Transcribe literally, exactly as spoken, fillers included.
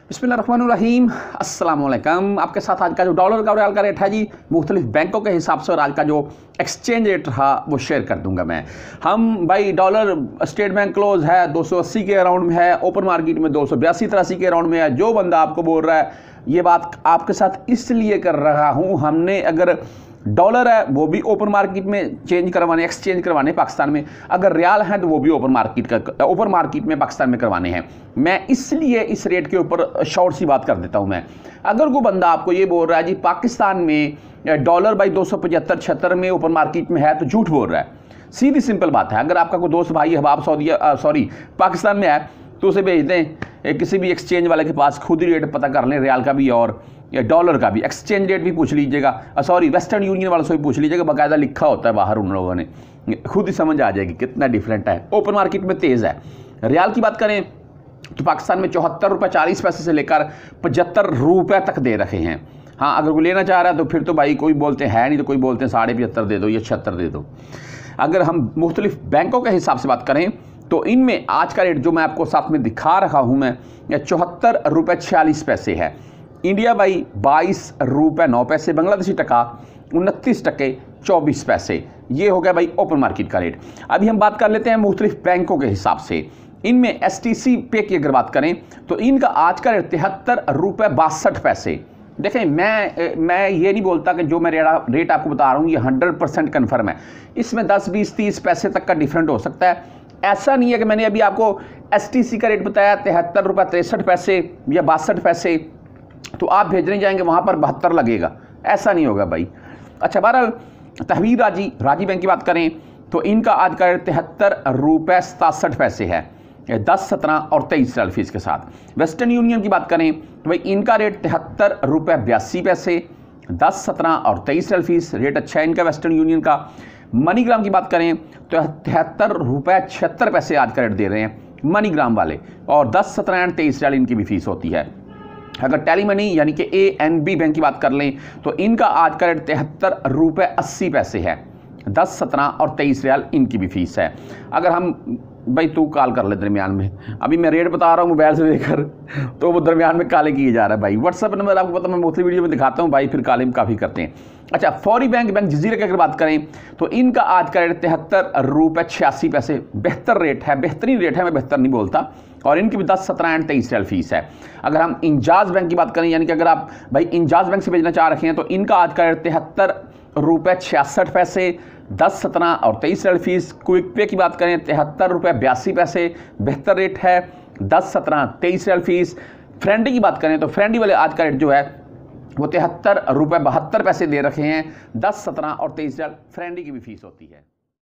बिस्मिल्लाहिर्रहमानिर्रहीम, अस्सलाम वालेकुम। आपके साथ आज का जो डॉलर का और रियाल का रेट है जी, मुख्तलिफ बैंकों के हिसाब से और आज का जो एक्सचेंज रेट रहा वो शेयर कर दूंगा मैं। हम भाई डॉलर स्टेट बैंक क्लोज है दो सौ अस्सी के अराउंड में है, ओपन मार्केट में दो सौ बयासी तिरासी के अराउंड में है। जो बंदा आपको बोल रहा है ये बात आपके साथ इसलिए कर रहा हूँ, हमने अगर डॉलर है वो भी ओपन मार्केट में चेंज करवाने एक्सचेंज करवाने पाकिस्तान में, अगर रियाल है तो वो भी ओपन मार्केट का ओपन मार्केट में पाकिस्तान में करवाने हैं। मैं इसलिए इस रेट के ऊपर शॉर्ट सी बात कर देता हूं। मैं अगर कोई बंदा आपको ये बोल रहा है जी पाकिस्तान में डॉलर बाई दो सौ पचहत्तर छिहत्तर में ओपन मार्केट में है, तो झूठ बोल रहा है। सीधी सिंपल बात है। अगर आपका कोई दोस्त भाई हबाब सऊदी सॉरी पाकिस्तान में है तो उसे भेज दें किसी भी एक्सचेंज वाले के पास, खुद ही रेट पता कर लें रियाल का भी और डॉलर का भी, एक्सचेंज रेट भी पूछ लीजिएगा, सॉरी वेस्टर्न यूनियन वालों से भी पूछ लीजिएगा, बाकायदा लिखा होता है बाहर उन लोगों ने, खुद ही समझ आ जाएगी कितना डिफरेंट है। ओपन मार्केट में तेज़ है। रियाल की बात करें तो पाकिस्तान में चौहत्तर रुपये चालीस पैसे से लेकर पचहत्तर रुपये तक दे रखे हैं। हाँ, अगर कोई लेना चाह रहा है तो फिर तो भाई कोई बोलते हैं नहीं, तो कोई बोलते हैं साढ़े पचहत्तर दे दो या छिहत्तर दे दो। अगर हम मुख्तलिफ बैंकों के हिसाब से बात करें तो इनमें आज का रेट जो मैं आपको साथ में दिखा रहा हूँ मैं, चौहत्तर रुपये छियालीस पैसे है। इंडिया बाई बाईस रुपये नौ पैसे, बांग्लादेशी टका उनतीस टके चौबीस पैसे। ये हो गया भाई ओपन मार्केट का रेट। अभी हम बात कर लेते हैं मुख्तलिफ बैंकों के हिसाब से। इनमें एस टी सी पे की अगर बात करें तो इनका आज का रेट तिहत्तर रुपये बासठ पैसे। देखें, मैं मैं ये नहीं बोलता कि जो मैं रेट आपको बता रहा हूँ ये हंड्रेड परसेंट कन्फर्म है। इसमें दस बीस तीस पैसे तक का डिफरेंट हो सकता है। ऐसा नहीं है कि मैंने अभी आपको एस टी सी का रेट बताया तिहत्तर रुपये तिरसठ पैसे या बासठ पैसे तो आप भेजने जाएंगे वहाँ पर बहत्तर लगेगा, ऐसा नहीं होगा भाई। अच्छा, बहरहाल तहवीर राजी राजी बैंक की बात करें तो इनका आज का रेट तिहत्तर रुपये सतासठ पैसे है, दस सत्रह और तेईस रियाल फीस के साथ। वेस्टर्न यूनियन की बात करें तो भाई इनका रेट तिहत्तर रुपये बयासी पैसे, दस सत्रह और तेईस रियाल फीस, रेट अच्छा है इनका वेस्टर्न यूनियन का। मनीग्राम की बात करें तो तिहत्तर रुपये छिहत्तर पैसे आज का रेट दे रहे हैं मनीग्राम वाले, और दस सत्रह एंड तेईस रियाल इनकी भी फीस होती है। अगर टेली मनी यानी कि ए एन बी बैंक की बात कर लें तो इनका आज का रेट तिहत्तर रुपये अस्सी पैसे है, दस सत्रह और तेईस रियाल इनकी भी फीस है। अगर हम भाई तू कॉल कर ले दरमियान में, अभी मैं रेट बता रहा हूँ मोबाइल से देकर तो वो दरमियान में काले किए जा रहा है भाई। व्हाट्सअप नंबर आपको पता मैं मोस्टली वीडियो में दिखाता हूँ भाई, फिर काले में काफ़ी करते हैं। अच्छा, फौरी बैंक बैंक जजीरा की अगर बात करें तो इनका आज का रेट तिहत्तर रुपये छियासी पैसे, बेहतर रेट है, बेहतरीन रेट है, मैं बेहतर नहीं बोलता, और इनकी भी दस सत्रह एंड तेईस रियाल फीस है। अगर हम इंजाज बैंक की बात करें यानी कि अगर आप भाई इंजाज बैंक से भेजना चाह रखे हैं तो इनका आज का रेट तिहत्तर रुपये छियासठ पैसे, दस सत्रह और तेईस रियाल फीस। क्विक पे की बात करें तिहत्तर रुपये बयासी पैसे, बेहतर रेट है, दस सत्रह तेईस रियाल फीस। फ्रेंडी की बात करें तो फ्रेंडी वाले आज का रेट जो है वो तिहत्तर रुपये बहत्तर पैसे दे रखे हैं, दस सत्रह और तेईस रियाल फ्रेंडी की भी फीस होती है।